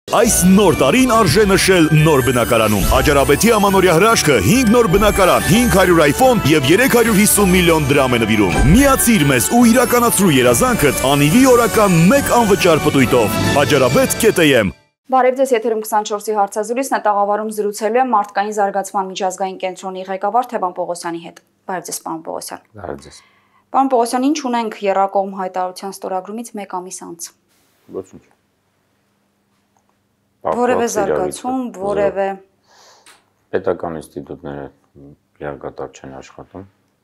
Այս նոր տարին արժե նշել նոր բնակարանում։ Աջարաբեթի ամանորյա հրաշքը 5 նոր բնակարան, 500 iPhone եւ 350 միլիոն դրամ է նվիրում։ Միացիր մեզ ու իրականացրու երազանքդ անիվի օրական 1 անվճար պտույտով։ Աջարաբեթ.am Բարև ձեզ, եթերում 24-ի հարցազրույցն է, տաղավարում զրուցելու եմ մարդկային զարգացման միջազգային կենտրոնի ղեկավար Թևան Պողոսյանի հետ։ Բարև ձեզ, պարոն Պողոսյան։ Բարև ձեզ։ Պարոն Պողոսյան, ինչ ունենք եռակողմ հայտարարության ստորագրումից 1 ամիս անց։ Ոչինչ։ Որևէ զարգացում, որևէ պետական ինստիտուտները լիակատար չեն աշխատում։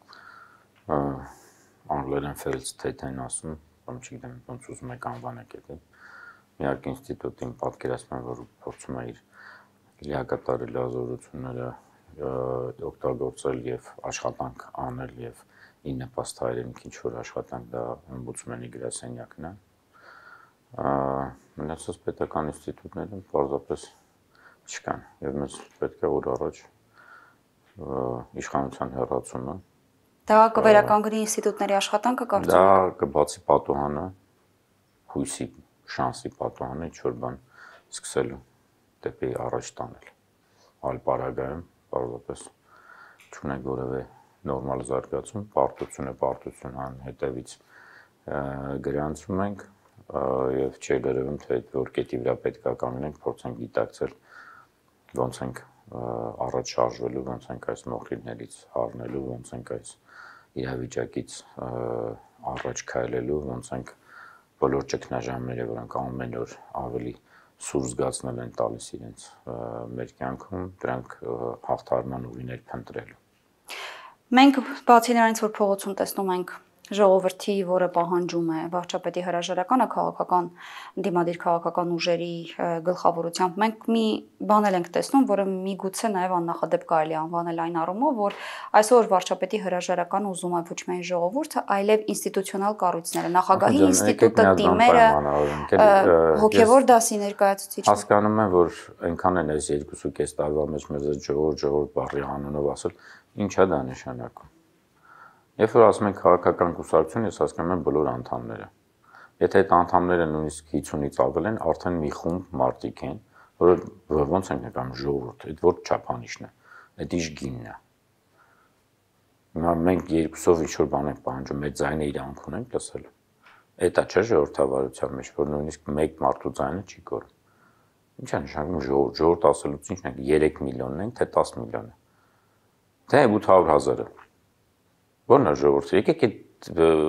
Անգլերեն failed state են ասում, կամ չգիտեմ, ոնց ուզում եք անվանեք դա։ Միակ ինստիտուտին պատկերացնում եմ, որ փորձում է իր լիակատար լիազորությունները օգտագործել եւ աշխատանք անել եւ ի նպաստ հայրենիքի ինչ-որ աշխատանք, դա օմբուդսմենի գրասենյակն է։ Մնացած պետական ինստիտուտները պարզապես չկան եւ մեզ պետք է օր առաջ իշխանության հեռացումը։ Դա կվերականգնի ինստիտուտների աշխատանքը կարծում եք։ Դա կբացի պատուհանը, հույսի, շանսի պատուհանը ինչ-որ բան սկսելու դեպի առաջ տանել։ Այլ պարագայում պարզապես չունենք որևէ նորմալ զարգացում, պարտություն հետևից գրանցում ենք եւ չի գրվում թե որ կետի վրա պետք է կանգնենք, փորձենք գիտակցել ոնց ենք առաջ շարժվելու, ոնց ենք այս մոխիրներից առնելու, ոնց ենք այս իրավիճակից առաջ քայլելու, ոնց ենք բոլոր ճգնաժամերը, որոնք ամեն օր ավելի սուր զգացնել են տալիս իրենց մեր կյանքում, դրանք հաղթարման ուղիներ փնտրելու։ Մենք բացի նրանից, որ փողոցում տեսնում ենք ժողովրդի, որը պահանջում է վարչապետի հրաժարականը քաղաքական դիմադիր քաղաքական ուժերի գլխավորությամբ, մենք մի բան ենք տեսնում, որը միգուցե նաև աննախադեպ կարելի անվանել այն առումով, որ այսօր վարչապետի հրաժարականը ուզում է ոչ միայն ժողովուրդը, այլև ինստիտուցիոնալ կառույցները, նախագահի ինստիտուտը, թիմերը, հոգևոր դասի ներկայացուցիչները։ Հասկանում եմ, որ այնքան են այս 2.5 տարվա մեջ մեզ ժողովուրդ բառի անունով ասել, ինչ է դա նշանակում։ Երբ որ ասում ենք քաղաքական կուսակցություն, ես հասկանում եմ բոլոր անդամները։ Եթե այդ անդամները նույնիսկ 50-ից ավել են, արդեն մի խումբ մարդիկ են, որը ոնց են նկարում ժողովուրդ, այդ որ չափանիշն է, այդ ինչ գինն է։ Հիմա մենք երկուսով ինչ-որ բան ենք պահանջում, մեր ձայնը իրանք ունենք լսել։ Էդա չէ ժողովրդավարության մեջ, որ նույնիսկ մեկ մարդու ձայնը չի կորում։ Ինչ է նշանակում ժողովուրդ ասելուց ինչն է 3 միլիոնն են, թե 10 միլիոն է։ Թե 800,000-ը։ Որն է ժողովուրդը, եկեք այդ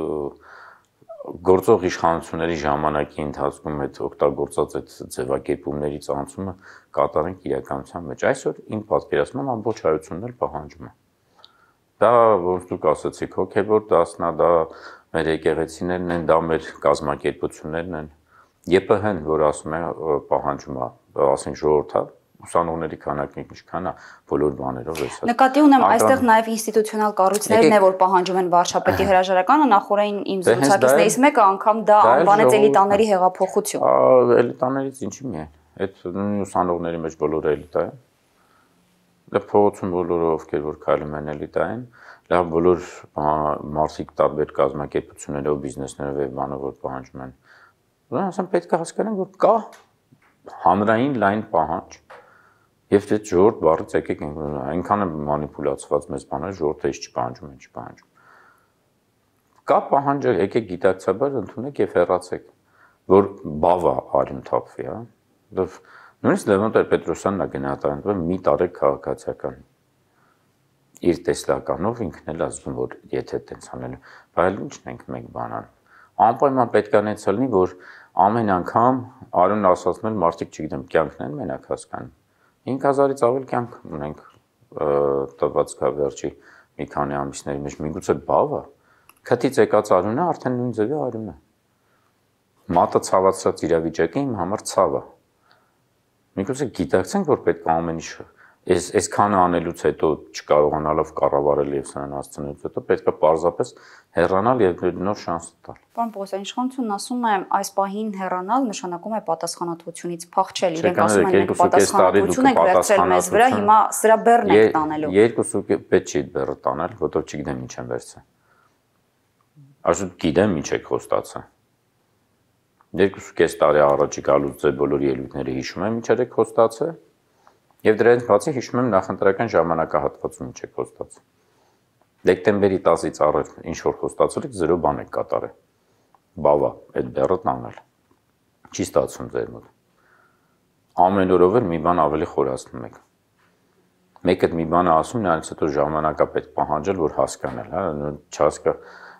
գործող իշխանությունների ժամանակի ընթացքում այդ օգտագործած այդ ձևակերպումների ծանցումը կատարենք իրականության մեջ։ Այսօր իմ պատկերացմամբ ամբողջ հայությունն էլ պահանջում է։ Դա ոնց դուք ասացիք, հոգևոր դասնա, դա մեր եկեղեցիներն են, դա մեր կազմակերպություններն են։ ԵՊՀ-ն, որ ասում է պահանջում է, ասենք ժողովրդը ուսանողների քանակն ինչքան է բոլոր բաներով էս։ Նկատի ունեմ այստեղ նաև ինստիտուցիոնալ կառույցներն է, որ պահանջում են վարչապետի հրաժարականը, նախորդին իմ զրուցակիցներից մեկը անգամ դա անվանեց էլիտաների հեղափոխություն։ Էլիտաներից ինչի՞ միայն։ Այդ ուսանողների մեջ բոլորը էլիտա են։ Դա փողոցում բոլորը ովքեր որ քայլում են էլիտա են, լավ բոլոր մարդիկ տարբեր կազմակերպություններով, բիզնեսներով եւ բանով որ պահանջում են։ Ուրեմն ասեմ պետք է հասկանանք, որ կա հանրային լայն պահանջ։ Եվ այդ ժողովուրդ բառից եկեք այնքան է մանիպուլացված մեզ բաները, ժողովուրդը ինչ չպահանջում։ Կա պահանջը, եկեք գիտակցաբար ընդունեք եւ հեռացեք, որ բավա արյուն թափվի, հա։ Նույնիսկ Լևոն Տեր-Պետրոսյանն է գնահատել մի տարեք քաղաքացիական իր տեսլականով ինքն էլ ասում որ եթե տենց անելու, բայց ինչն ենք մենք բանան։ Անպայման պետք է նենց լինի, որ ամեն անգամ արյուն ասացնել մարդիկ, չգիտեմ, կյանքն են մենակ հասկանում։ 5000-ից ավել կյանք ունենք տված վերջի մի քանի ամիսների մեջ, միգուցե բավա։ Քթից եկած արյունը արդեն նույն ձևի արյուն է։ Մատը ցավացած իրավիճակը իմ համար ցավ է։ Միգուցե գիտակցենք, որ պետք է ամեն ինչ այսքանը անելուց հետո չկարողանալով կառավարել եւ սրանց հասցնելուց հետո պետք է պարզապես հեռանալ եւ նոր շանս տալ։ Պարոն Պողոսյան, իշխանությունն ասում է այս պահին հեռանալ նշանակում է պատասխանատվությունից փախչել, իրենք ասում են մենք պատասխանատվություն ենք վերցրել մեզ վրա, հիմա սրա բեռն ենք տանելու։ 2 պետք չի բեռը տանել, որովհետեւ չգիտեմ ինչ են վերցրել։ Այսօր գիտեմ ինչ եք խոստացել։ 2.5 տարի առաջ գալուց ձեր բոլոր ելույթները հիշում եմ ինչ եք խոստացել եւ դրանից բացի հիշում եմ նախընտրական ժամանակահատվածում ինչ եք խոստացել դեկտեմբերի 10-ից առաջ ինչ որ խոստացել եք 0 բան եք կատարել բավա այդ բեռը տանել չի ստացվում ձեր մոտ ամեն օրով մի բան ավելի խորացնում եք մեկը մի բան ասում նրանից հետո ժամանակա պետք պահանջել որ հասկանալ հա չհասկա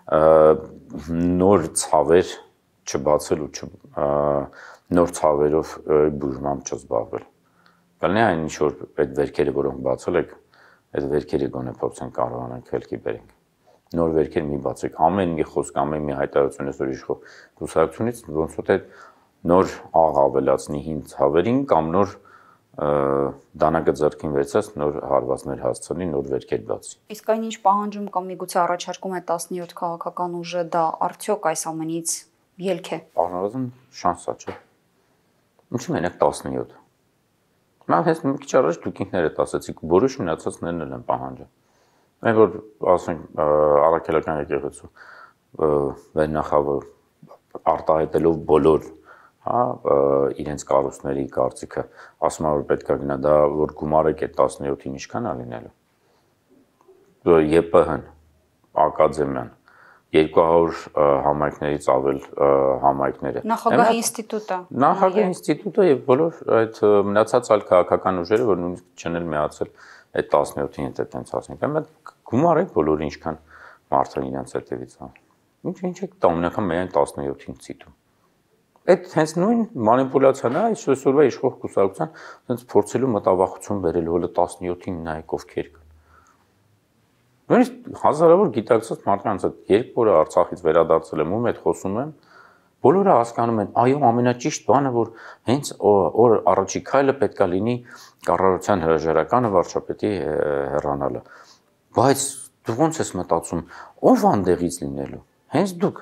նոր ցավեր չբացել ու նոր ցավերով բուժմամբ չզբաղվել կլինի այն ինչ որ այդ վերքերը որոնք բացել եք այդ վերքերը գոնե փորձեն կարողանանք խելքի բերենք նոր վերքեր մի բացեք ամեն մի խոսք ամեն մի հայտարարություն այսօր իշխող կուսակցությունից ոնց որ այդ նոր աղ ավելացնի հին ցավերին կամ նոր դանակը ձեռքին վերցած նոր հարվածներ հասցնի նոր վերքեր բացի իսկ այն ինչ պահանջում կամ միգուցե առաջարկում է 17 քաղաքական ուժը դա արդյոք այս ամենից ելք է առնվազն շանսա չէ ինչու մենակ 17 Մա հենց մի քիչ առաջ դուք ինքներդ ասացիք որոշ մնացածներն են պահանջը այն որ ասենք առաքելական եկեղեցու վերնախավը արտահայտելով բոլոր հա իրենց կառույցների կարծիքը ասում որ պետքա գնա դա որ գումարեք այդ 17-ին ինչքան է լինելու ԵՊՀ-ն ակադեմիան 200 համայնքներից ավել համայնքները Նախագահի ինստիտուտը Նախագահի ինստիտուտը եւ բոլոր այդ մնացած այլ քաղաքական ուժերը որ նույնիսկ չեն միացել այդ 17-ին հետ այդպես ասենք այլ գումարեք բոլորը ինչքան մարդը իրենց հետևից ա ինչ եք տամնական միայն 17-ին ցիտում Այդ հենց նույն մանիպուլյացիան է այսօրվա իշխող կուսակցության հենց փորձելու մտավախություն բերելու հələ 17-ին նայեք ովքեր կան Նույնիսկ հազարավոր գիտակցած մարդկանց այդ երբ օրը Արցախից վերադարձել եմ ում հետ խոսում եմ բոլորը հասկանում են այո ամենաճիշտ բանը որ հենց օր առաջի քայլը պետքա լինի կառավարության հրաժարականը վարչապետի հեռանալը բայց դու ոնց ես մտածում ով անդեղից լինելու հենց դուք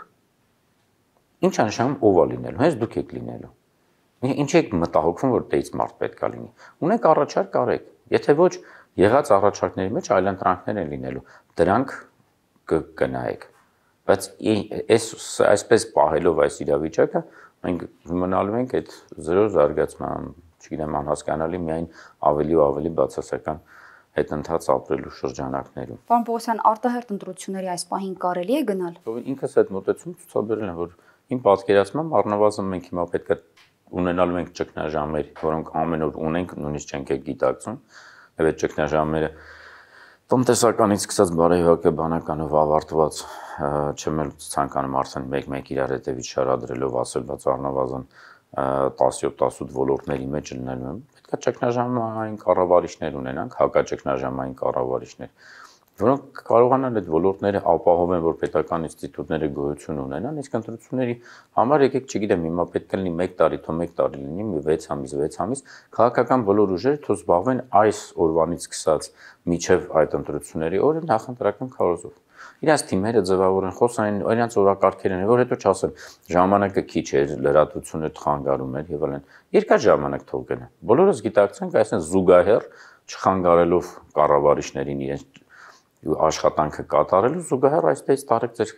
Ինչ անշանում ով է լինելու, հենց դուք եք լինելու։ Ինչ եք մտահոգվում, որ դեից մարդ պետքա լինի։ Ունեք առաջարկ արեք։ Եթե ոչ, եղած առաջարկների մեջ այլընտրանքներ են լինելու։ Դրանք կգնայեք։ Բայց այսպես պահելով այս իրավիճակը, մենք մնալու ենք այդ 0 զարգացման, չգիտեմ, անհասկանալի միայն ավելի ու ավելի բացասական հետընթաց ապրելու շրջանակներում։ Պարոն Պողոսյան, արտահերթ ընտրությունների այս պահին կարելի է գնալ։ Ինքս այդ մոտեցում ցուցաբերել եմ, որ Իմ պատկերացմամբ առնվազն մենք հիմա պետք է ունենալու ենք ճգնաժամեր, որոնք ամեն օր ունենք, նույնիսկ չենք գիտակցում, եւ այդ ճգնաժամերը տնտեսականից սկսած բարեհոգեբանականով ավարտված, չեմ էլ ցանկանում արդեն մեկ-մեկ իրար հետևից շարադրելով ասել, բայց առնվազն 17-18 ոլորտների մեջ լինելու են։ Պետք է ճգնաժամային կառավարիչներ ունենանք, հակաճգնաժամային կառավարիչներ որոնք կարողանան այդ ոլորտները ապահովեն, որ պետական ինստիտուտները գոյություն ունենան, իսկ ընտրությունների համար եկեք, չգիտեմ, հիմա պետք է լինի 1 տարի, թող 1 տարի լինի, 6 ամիս, քաղաքական բոլոր ուժերը թող զբաղվեն այս օրվանից սկսած միջև այդ ընտրությունների օրը նախընտրական քարոզով։ Իրենց թիմերը ձևավորեն, խոսային, իրենց օրակարգերն են, որ հետո չասեն, ժամանակը քիչ էր, լրատվությունը խանգարում էր եւ այլն։ Երկար ժամանակ թող գնա։ Բոլորս գիտակցենք, այսինքն զուգահեռ չխանգարելով կառավարիչներին իրենց աշխատանքը կատարելու զուգահեռ այստեղից տարեք ձեր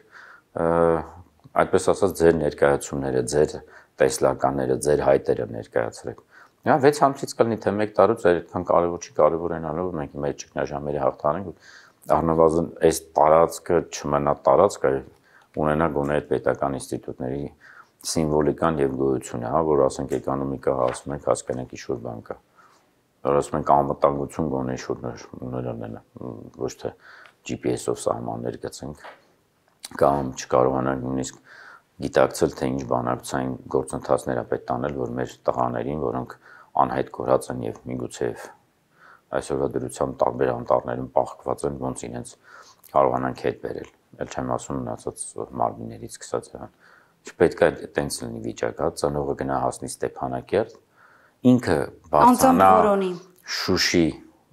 այդպես ասած ձեր ներկայացումները, ձեր տեսլականները, ձեր հայտերը ներկայացրեք։ Նա 6 ամսից կլինի թե 1 տարուց այդքան կարևոր չի, կարևոր այնալով որ մենք մեր ճգնաժամերը հաղթանենք առնվազն այս տարածքը չմնա տարածք, ունենա գոնե այդ պետական ինստիտուտների սիմվոլիկան եւ գոյությունը, հա, որ ասենք էկոնոմիկա ասում ենք, հասկանանք ինչ-որ բան կա։ Որ ասում ենք անվտանգություն գոնե ինչ-որ նորանել, ոչ թե GPS-ով սահմաններ գծենք կամ չկարողանանք նույնիսկ գիտակցել թե ինչ բանակցային գործընթացներ է պետք անել, որ մեր տղաներին, որոնք անհայտ կորած են եւ միգուցե այսօրվա դրությամբ տարբեր անտառներում պահկված են, ոնց իրենց կարողանանք հետ բերել։ Էլ չեմ ասում մնացած մարմիններից սկսած են։ Չպետք է այտենց լինի վիճակը, ծնողը գնա հասնի Ստեփանակերտ, ինքը բարձրանա Շուշի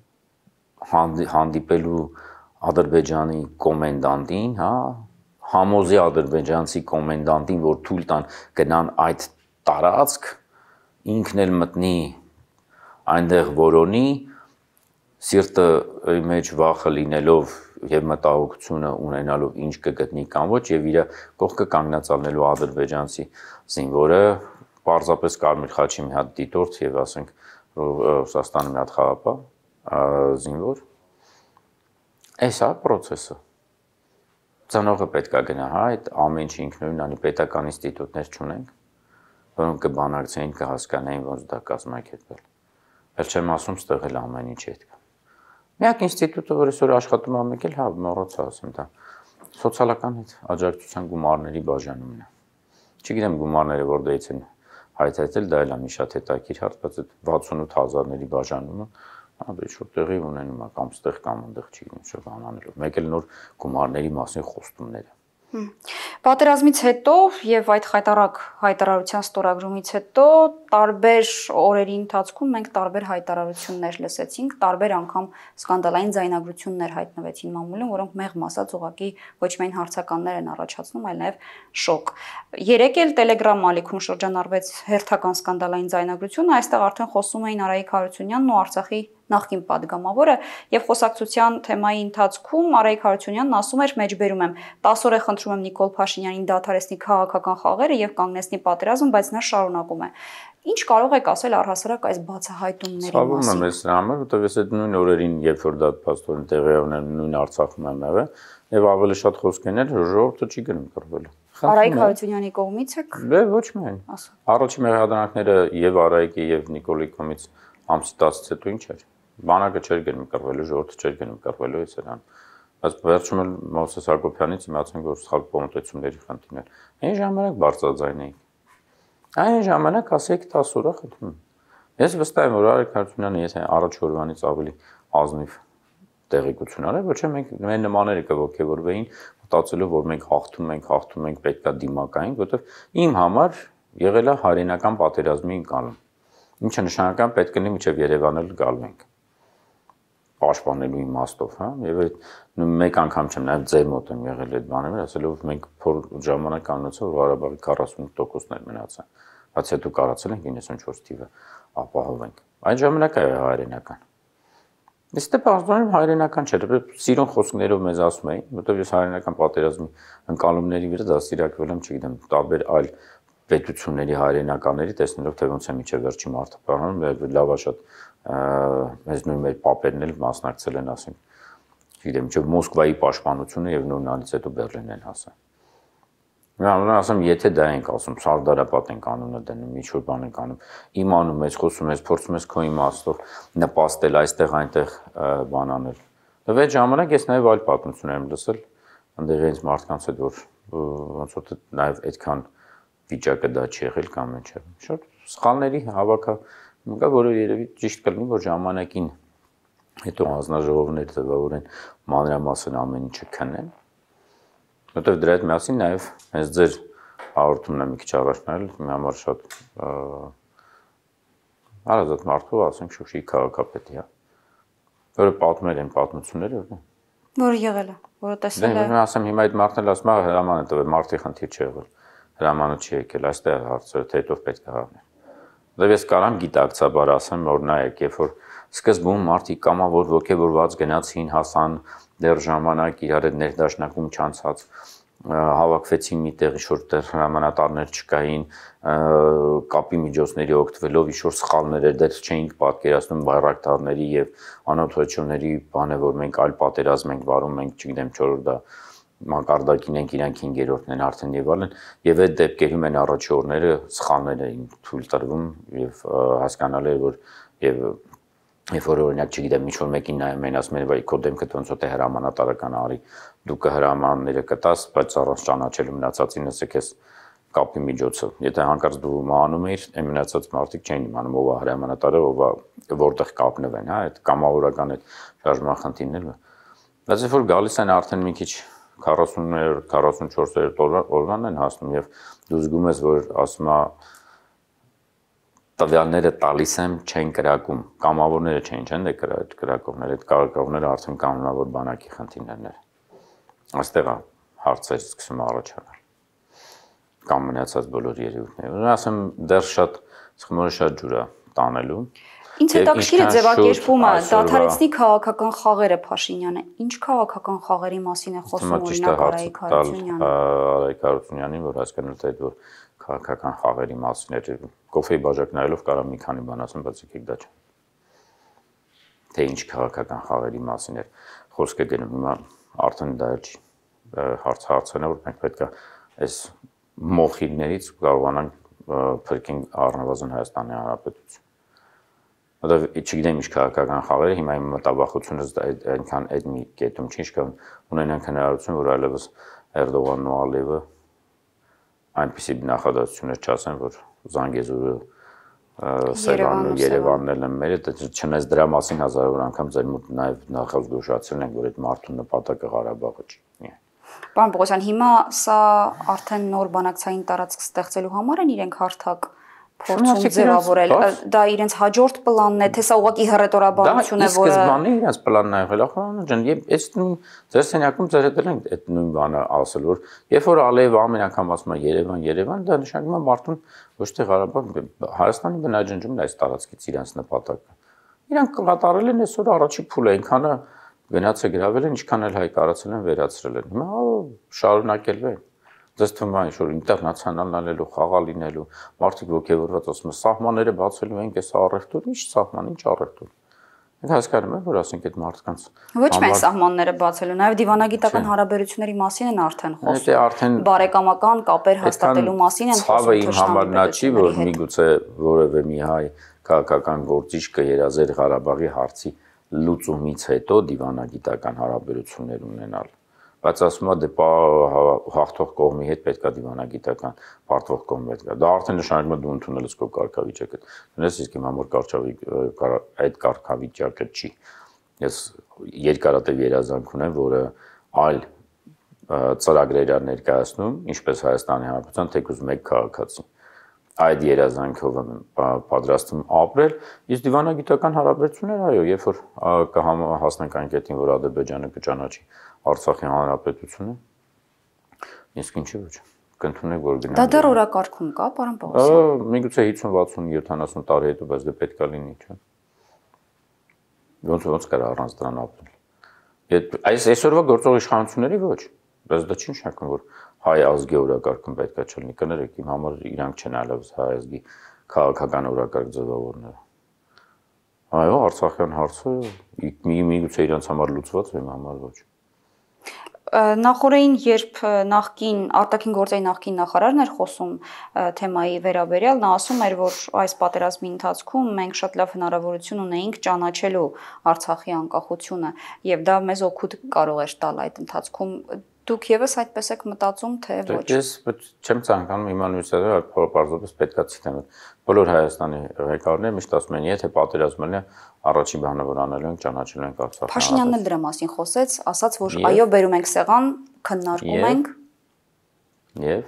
հանդիպելու Ադրբեջանի կոմենդանտին, հա, համոզի ադրբեջանցի կոմենդանտին, որ թույլ տան գնան այդ տարածք, ինքն էլ մտնի այնտեղ որոնի, սիրտը մեջ վախը լինելով եւ մտահոգությունը ունենալով ինչ կգտնի կամ ոչ եւ իր կողքը կանգնածալնելու ադրբեջանցի զինվորը պարզապես Կարմիր խաչի մի հատ դիտորդ եւ ասենք Ռուսաստանի մի հատ խաղապահ զինվոր էսա process-ը ծանոթը պետք է գնա հա այդ ամեն ինչ ինքնուրույն անի պետական ինստիտուտներ չունենք որոնք կբանակցեին կհասկանային ոնց դա կազմակերպել այլ չեմ ասում ստեղ էլ ամեն ինչ հետ կա միակ ինստիտուտը որ այսօր աշխատում է մեկ էլ հա մոռացա ասեմ դա սոցիալական այդ աջակցության գումարների բաժանումն է չգիտեմ գումարները որտեղից են հայտարարել դա էլ է մի շատ հետաքրքիր հարց բայց այդ 68000-ների բաժանումը Աբե շուտ տեղի ունենում է կամ ստեղ կամ այնտեղ չգիտեմ շուտ անանելով մեկ էլ նոր գումարների մասին խոստումները Պատերազմից հետո եւ այդ հայտարարության ստորագրումից հետո տարբեր օրերի ընթացքում մենք տարբեր հայտարարություններ լսեցինք, տարբեր անգամ սկանդալային ձայնագրություններ հայտնվեցին մամուլում, որոնք մեղմ ասած ուղղակի ոչ միայն հարցականներ են առաջացնում, այլ նաեւ շոկ։ Երեկ էլ Telegram ալիքում շրջանառվեց հերթական սկանդալային ձայնագրությունը, այստեղ արդեն խոսում էին Արայիկ Հարությունյանն ու Արցախի նախկին падգամավորը եւ խոսակցության թեմայի ընթացքում Արայիկ Հարությունյանն ասում էր մեջբերում եմ 10 օր է խնդրում եմ Նիկոլ Փաշինյանին դադարեցնի քաղաքական խաղերը եւ կանգնեցնի պատերազմը, բայց նա շարունակում է։ Ինչ կարող եք ասել առհասարակ այս բացահայտումների մասին։ Ցավում եմ ես դրա համար, որտեղ ես այդ նույն օրերին, երբ որ դա փաստորեն տեղի ունեն, նույն Արցախում եմ եղել, եւ ավելի շատ խոսքեր ժողովուրդը չի գնում կռվելու։ Արայիկ Հարությունյանի կողմից եք։ Դե ոչ միայն։ Առաջին մեղադրանքները եւ Արայիկի եւ Նիկոլի կողմից ամսի 10-ից հետո ինչ էր։ Բանակը չէր գնում կռվելու, ժողովուրդը չէր գնում կռվելու էս նրան։ Բայց վերջում էլ Մովսես Հակոբյանից իմացանք, որ սխալ կոմիտետությունների խնդիրն էր։ Այն ժամանակ բարձրաձայն էինք։ Այն ժամանակ ասեք 10 օր խնդրում։ Ես վստահ եմ, որ Արայիկ Հարությունյանը եթե առաջ օրվանից ավելի ազնիվ տեղեկություն արել, ոչ թե մենք մեր նմանները կողքեվորվեին, մտածելով, որ մենք հաղթում ենք, պետքա դիմակայինք, որովհետև իմ համար եղել է հայրենական պատերազմի ընկալում։ Ինչը նշանակական պետք է լինի մինչև Երևանը գալու ենք պաշտպանելու իմաստով, հա, եւ այդ մեկ անգամ չեմ նաեւ ձեր մոտ եմ եղել այդ բաները, ասելով մենք ժամանակ կանոնացա որ Ղարաբաղի 45%-ներ մնացան, բայց հետո կարացել ենք 94 թիվը ապահովենք։ Այդ ժամանակը հայրենական։ Իսկ դե բարձրանում հայրենական չէ, սիրուն խոսքներով մեզ ասում էին, որովհետեւ ես հայրենական պատերազմի ընկալումների վրա դաստիարակվել եմ, չգիտեմ, տարբեր այլ պետությունների հայրենականների տեսնելով թե ոնց է միջև վերջի մարտահրավերում լավա շատ մեզ նույն մեր պապերն էլ մասնակցել են ասենք գիտեմ չէ Մոսկվայի պաշտպանությունը եւ նույնանից հետո Բերլին են հասել Mən ասեմ եթե դա ենք ասում Սարդարապատ ենք անունը դնում ինչ որ բան ենք անում իմանում ես խոսում ես փորձում ես քո իմաստով նպաստել այստեղ այնտեղ բան անել Դե այդ ժամանակ ես նաեւ այլ պատմություններ եմ լսել այնտեղ ինձ մարդկանց հետ որ ոնց որ նաեւ այդքան վիճակը դա չի եղել կամ ինչ է։ Շատ սխալների հավաքը կա, որը երևի ճիշտ կլինի, որ ժամանակին հետո հանձնաժողովներ ձևավորեն մանրամասն ամեն ինչը քնեն։ Որտեղ դրա հետ միասին նաև հենց ձեր հաղորդումն է մի քիչ առաջ նայել, մի համար շատ հարազատ մարդու, ասենք Շուշիի քաղաքապետի, հա, որը պատմել են պատմությունները, որը եղել է, որը տեսել է։ Դե ասեմ հիմա այդ մարդն էլ ասում է հրամանը տվել, մարդի խնդիր չի եղել։ Հրամանը չի եկել, այստեղ հարցերը թե հետով պետք է հավնել։ Դե ես կարամ գիտակցաբար ասեմ, որ նայեք, երբ որ սկզբում մարդիկ կամավոր ոգևորված գնացին, հասան դեռ ժամանակ իրար հետ ներդաշնակում չանցած, հավաքվեցին մի տեղ, ինչ-որ տեղ հրամանատարներ չկային, կապի միջոցների օգտվելով ինչ-որ սխալներ էր, դեռ չէինք պատկերացնում բայրակտարների եւ անօթոչությունների բանը, որ մենք այլ պատերազմ ենք վարում, մենք չգիտեմ 4-րդ դա մակարդակին ենք իրանք 5-րդն են արդեն եւ այլն եւ այդ դեպքերում են առաջի օրները սխալներ էին թույլ տրվում եւ հասկանալի է որ եւ երբ որ օրինակ չգիտեմ ինչ որ մեկին նայում են ասում են վայ քո դեմքը ոնց որ թե հրամանատարական արի դու կհրամանները կտաս բայց առանց ճանաչելու մնացածին ասեք ես կապի միջոցը եթե հանկարծ դու մանում ես այն մնացած մարդիկ չեն իմանում ով է հրամանատարը ով է որտեղ կապնվեն հա այդ կամավորական այդ շարժման խնդիրն է բայց երբ որ գալիս են արդեն մի քիչ 40-44 օրվան են հասնում եւ դու զգում ես որ ասում է տվյալները տալիս եմ չեն կրակում կամավորները չեն դե կրակողները այդ կարգավորները արդեն կանոնավոր բանակի խնդիրներն են այստեղ հարցեր սկսում առաջանալ կամ մնացած բոլոր երևույթները ասեմ դեռ շատ խմորը շատ ջուր է տանելու Ինձ հետաքրքիր է ձևակերպումը, դադարեցնի քաղաքական խաղերը Փաշինյանը։ Ինչ քաղաքական խաղերի մասին է խոսում օրինակ Արայիկ Հարությունյանը։ Արայիկ Հարությունյանին, որ հասկանալ թե որ քաղաքական խաղերի մասին է, կոֆեի բաժակ նայելով կարող մի քանի բան ասեմ, բայց եկեք դա չէ։ Թե ինչ քաղաքական խաղերի մասին է խոսքը գնում, հիմա արդեն դա չի հարցն է, որ մենք պետք է այս մոխիրներից կարողանանք փրկենք առնվազն Հայաստանի Հանրապետություն։ Որտեղ չգիտեմ ինչ քաղաքական խաղեր, հիմա իմ մտավախությունը այնքան այդ մի կետում չի, կամ ունենանք հնարավորություն, որ այլևս Էրդողանն ու Ալիևը այնպիսի նախադասություններ չասեն, որ Զանգեզուրը Սևանն ու Երևանն են մեր, չնայած դրա մասին հազարավոր անգամ ձեր մոտ նաև նախազգուշացրել ենք, որ այդ մարդու նպատակը Ղարաբաղը չի։ Պարոն Պողոսյան, հիմա սա արդեն նոր բանակցային տարածք ստեղծելու համար են իրենք հարթակ փորձում ձևավորել, դա իրենց հաջորդ պլանն է, թե սա ուղղակի հռետորաբանություն է, որը սկզբանե իրենց պլանն է եղել, ախորան ջան, եւ այս ձեր սենյակում ձեր հետ են այդ նույն բանը ասել, որ երբ որ Ալիևը ամեն անգամ ասում է Երևան, դա նշանակում է մարդուն ոչ թե Ղարաբաղ, Հայաստանի բնաջնջումն է այս տարածքից իրենց նպատակը։ Իրանք կկատարել են այսօր առաջի փուլը, այնքանը գնաց է գրավել են, ինչքան էլ հայ կարացել են, վերացրել են։ Հիմա շարունակելու են։ Ձեզ թվում է ինչ-որ ինտերնացիոնալ անելու, խաղալ լինելու, մարդիկ ոգևորված ասում են, սահմանները բացելու ենք, այս առևտուր, ինչ սահման, ինչ առևտուր։ Մենք հասկանում ենք, որ ասենք այդ մարդկանց ոչ միայն սահմանները բացելու, նաև դիվանագիտական հարաբերությունների մասին են արդեն խոսում։ Բարեկամական կապեր հաստատելու մասին են խոսում։ Ցավը իմ համար նա չի, որ միգուցե որևէ մի հայ քաղաքական գործիչ կերազեր Ղարաբաղի հարցի լուծումից հետո դիվանագիտական հարաբերություններ ունենալ, բայց ասում է դե հաղթող կողմի հետ պետք է դիվանագիտական պարտվող կողմի հետ գա։ Դա արդեն նշանակում է դու ընդունել ես քո կարգավիճակը։ Ունես իսկ իմ համար այդ կարգավիճակը չի։ Ես երկարատև երազանք ունեմ, որը այլ ծրագրեր է ներկայացնում, ինչպես Հայաստանի Հանրապետության թեկուզ մեկ քաղաքացի։ Այդ երազանքով եմ պատրաստվում ապրել, իսկ դիվանագիտական հարաբերություններ, այո, երբ որ կհասնենք այն կետին, որ Ադրբեջանը կճանաչի Արցախի հանրապետությունը, իսկ ինչի ոչ, կընդունենք, որ գնանք։ Դա դեռ օրակարգում կա, պարոն Պողոսյան։ Միգուցե 50, 60, 70 տարի հետո, բայց դա պետք է լինի, չէ՞։ Ոնց կարա առանց դրան ապրել։ Այսօրվա գործող իշխանությունների ոչ, բայց դա չի նշանակում, որ հայ ազգի օրակարգում պետք է չլինի, կներեք, իմ համար իրանք չեն այլևս հայ ազգի քաղաքական օրակարգ ձևավորները։ Այո, Արցախյան հարցը միգուցե իրենց համար լուծված է, իմ համար ոչ։ Նախորդին, երբ նախկին արտաքին գործերի նախկին նախարարն էր խոսում թեմայի վերաբերյալ, նա ասում էր, որ այս պատերազմի ընթացքում մենք շատ լավ հնարավորություն ունեինք ճանաչելու Արցախի անկախությունը, եւ դա մեզ օգուտ կարող էր տալ այդ ընթացքում։ Դուք եւս այդպես եք մտածում, թե ոչ։ Ես չեմ ցանկանում հիմա նույնիսկ պարզապես պետքա ցիտեմ։ Բոլոր Հայաստանի ղեկավարները միշտ ասում են, եթե պատերազմն է, առաջին բանը որ անելու ենք ճանաչելու ենք Արցախը։ Փաշինյանն էլ դրա մասին խոսեց, ասաց, որ այո, բերում ենք սեղան, քննարկում ենք։ Եվ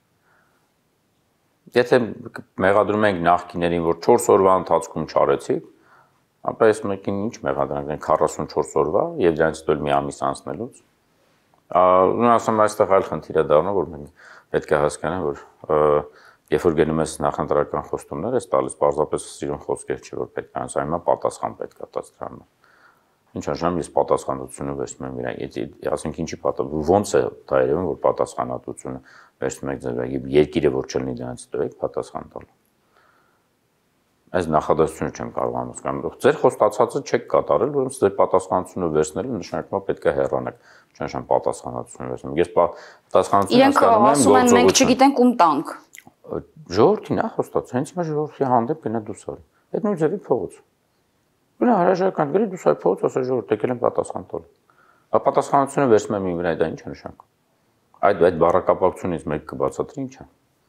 եթե մեղադրում ենք նախկիներին, որ 4 օրվա ընթացքում չարեցիք, ապա այս մեկին ինչ մեղադրանք 44 օրվա եւ դրանից հետո մի ամիս անցնելուց Ուրեմն ասում այստեղ այլ խնդիր է դառնում, որ մենք պետք է հասկանանք, որ երբ որ գնում ես նախընտրական խոստումներ, ես տալիս պարզապես սիրուն խոսքեր չի, որ պետք է անց այնա պատասխան պետք է տաս դրան։ Ինչ անշամ ես պատասխանատվությունը վերցնում եմ իրան, ասենք ինչի ոնց է դա երևում, որ պատասխանատվությունը վերցնում եք ձեր եւ երկիրը որ չլինի դրանից հետո եք պատասխան տալ։ Այս նախադասությունը չեմ կարող համոզկանել։ Ձեր խոստացածը չեք կատարել, ուրեմն ձեր պատասխանատվությունը վերցնելը նշանակում է պետք է հեռանաք, չնշան պատասխանատվությունը վերցնում։ Ես պատասխանատվությունը հասկանում եմ, ասում են մենք չգիտենք ում տանք։ Ժողովրդին է խոստացած, հենց հիմա ժողովրդի հանդեպ գնա դուսարի։ Այդ նույն ձևի փողոց։ Գնա հրաժարական գրի դուսարի փողոց, ասա ժողովուրդ եկել են պատասխան տալ։ Պատասխանատվությունը վերցնում եմ իմ վրա, դա ինչ է նշանակում։ Այդ բառակապակցությունից մեկ կբացատրի ինչ է։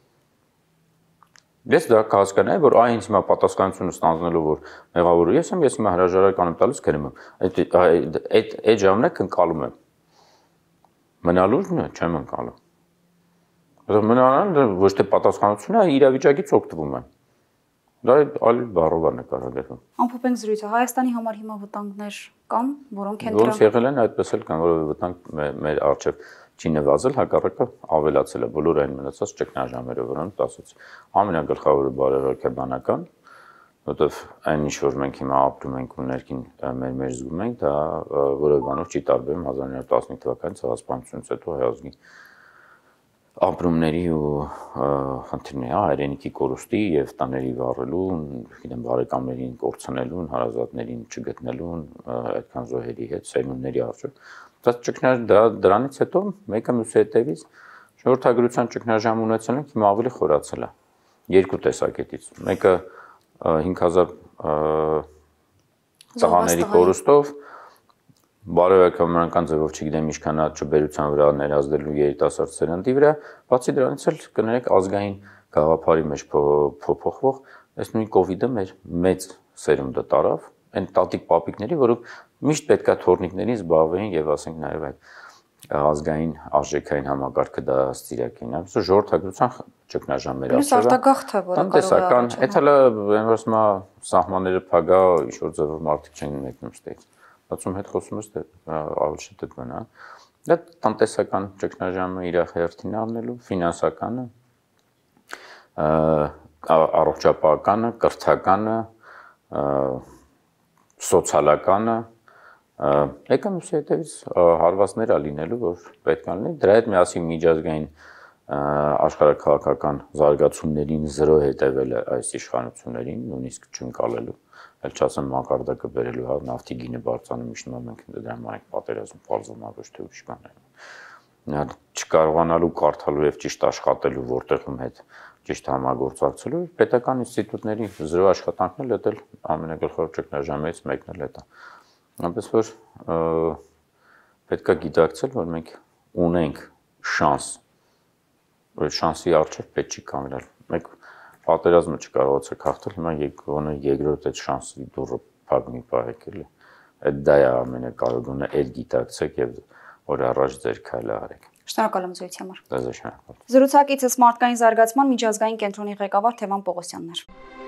Ես դա կհասկանայի, որ այ ինձ հիմա պատասխանատվությունը ստանձնելու որ մեղավորը ես հիմա հրաժարական եմ տալիս գրում եմ։ Այդ ժամանակ ընկալում եմ։ Մնալու չեմ ընկալում։ Մնալը ոչ թե պատասխանատվություն է, իրավիճակից օգտվում եմ։ Դա այլ բառով է նկարագրվում։ Ամփոփենք զրույցը, Հայաստանի համար հիմա վտանգներ կան, որոնք են դրանք։ Ոնց եղել են, այդպես էլ կան, որովհետեւ վտանգ մեր առջև չի նվազել, հակառակը ավելացել է բոլոր այն մնացած ճգնաժամերով, որոնց ասացի։ Ամենագլխավորը բարեհոգեբանական, որովհետև այն ինչ որ մենք հիմա ապրում ենք ու ներքին մեր զգում ենք, դա որևէ բանով չի տարբերում 1915 թվականի ցեղասպանությունից հետո հայ ազգի ապրումների ու խնդիրների, հայրենիքի կորուստի եւ տաների վառելու, գիտեմ, բարեկամներին կորցնելու, հարազատներին չգտնելու, այդքան զոհերի հետ սերունդների արժեք։ Դա ճգնաժամ դրանից հետո մեկը մյուսի հետևից ժողովրդագրության ճգնաժամ ունեցել ենք, հիմա ավելի խորացել է երկու տեսակետից։ Մեկը 5000 ծաղաների կորուստով բարոյական ձևով չգիտեմ ինչքան չբերության վրա ներազդելու երիտասարդ սերնդի վրա, բացի դրանից էլ կներեք ազգային գաղափարի մեջ փոփոխվող, այս նույն կովիդը մեր մեծ սերունդը տարավ, այն տատիկ պապիկների, որոնք միշտ պետքա թորնիկներին զբաղվեին եւ ասենք նաեւ այդ ազգային արժեքային համակարգը դա ստիրակին, այսինքն ժողովրդագրության ճգնաժամեր ասել։ Արտագաղթը, որը տնտեսական, այդ հələ այնպես մա սահմանները փագա, ինչ որ ձևով մարդիկ չեն մեկնում ստեյց։ Բացում հետ խոսում ես ավելի շատ այդ բանը, դա տնտեսական ճգնաժամը իր հերթին առնելու, ֆինանսականը, առողջապահականը, կրթականը, սոցիալականը, եկա մյուսի հետևից հարվածներ ա լինելու, որ պետք է լինի, դրա հետ միասին միջազգային աշխարհաքաղաքական զարգացումներին զրո հետևել այս իշխանություններին, նույնիսկ չընկալելու, այլ չասեմ մակարդակը բերելու, հա նավթի գինը բարձրանում իշնում մենք դրա համար պատերազմ բարձրանում ոչ թե ուրիշ բաներ։ Չկարողանալու կարդալու եւ ճիշտ աշխատելու որտեղում հետ ճիշտ համագործակցելու պետական ինստիտուտների զրո աշխատանքն էլ դա ամենագլխավոր ճգնաժամից մեկն էլ է դա։ Այնպես որ պետք է գիտակցել, որ մենք ունենք շանս, որ շանսի առջև պետք չի կանգնել։ Մենք պատերազմը չկարողացեք հաղթել, հիմա երկրորդ այդ շանսի դուռը փակնի պահեք էլի։ Այդ դա է ամենակարևորը, այդ գիտակցեք եւ որ առաջ ձեր քայլը արեք։ Շնորհակալ եմ զրույցի համար։ Դա շնորհակալ։ Զրուցակիցս մարդկային զարգացման միջազգային կենտրոնի ղեկավար Թևան Պողոսյանն էր։